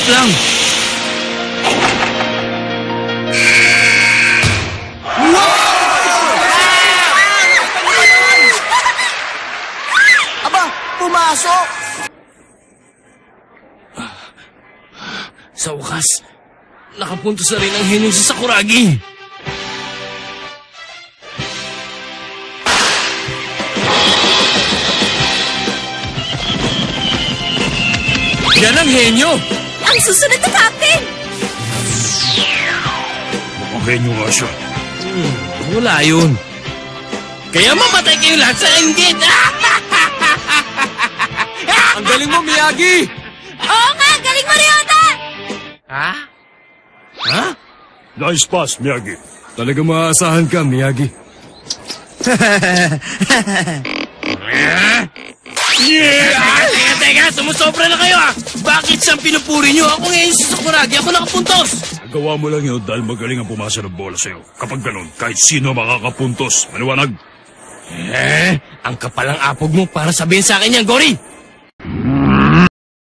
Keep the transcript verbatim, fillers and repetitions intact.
lang. Aba, pumasok! Sa wakas, nakapuntos na rin ang henyo si Sakuragi. Yan ang henyo! Ang susunod na captain! Mukhang henyo nga siya. Hmm, wala yun. Kaya mamatay kayo lahat sa inggit! Ang galing mo, Miyagi! Oo nga, galing mo, Ryota! Ha? Ha? Nice pass, Miyagi. Talaga maaasahan ka, Miyagi. Yeah! Teka, teka! Sumusobra na kayo ah! Bakit siyang pinupuri niyo? Ako ngayon si Sakuragi, ako nakapuntos! Nagawa mo lang yun dahil magaling ang pumasa ng bola sa'yo. Kapag ganun, kahit sino makakapuntos. Maliwanag? Eh, ang kapalang apog mo para sabihin sa akin yan, Gory!